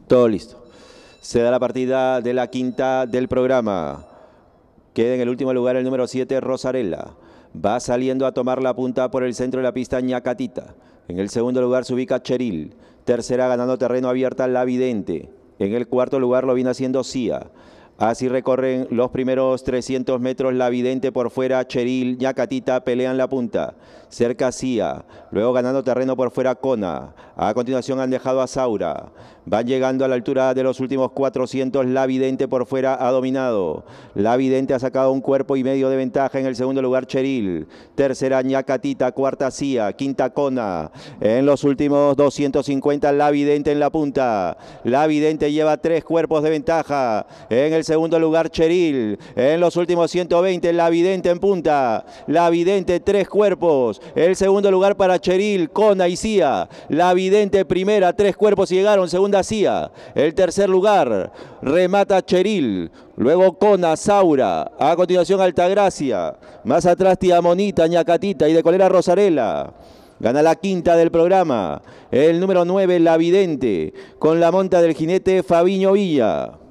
Todo listo. Se da la partida de la quinta del programa. Queda en el último lugar el número 7, Rosarela. Va saliendo a tomar la punta por el centro de la pista Ñacatita. En el segundo lugar se ubica Cheril. Tercera ganando terreno abierta La Vidente. En el cuarto lugar lo viene haciendo Cia. Así recorren los primeros 300 metros La Vidente por fuera, Cheril, Ñacatita pelean la punta. Cerca Cia, luego ganando terreno por fuera Kona. A continuación han dejado a Saura. Van llegando a la altura de los últimos 400, La Vidente por fuera ha dominado. La Vidente ha sacado un cuerpo y medio de ventaja en el segundo lugar Cheril. Tercera Ñacatita, cuarta Cia, quinta Kona. En los últimos 250 La Vidente en la punta. La Vidente lleva 3 cuerpos de ventaja. En el segundo lugar Cheril. En los últimos 120 La Vidente en punta. La Vidente 3 cuerpos. El segundo lugar para Cheril, Kona y Cia. La Vidente primera, 3 cuerpos y llegaron. Segunda Cia. El tercer lugar remata Cheril. Luego Kona, Saura. A continuación Altagracia. Más atrás Tía Monita, Ñacatita y de colera Rosarela. Gana la quinta del programa. El número 9, La Vidente. Con la monta del jinete Fabiño Villa.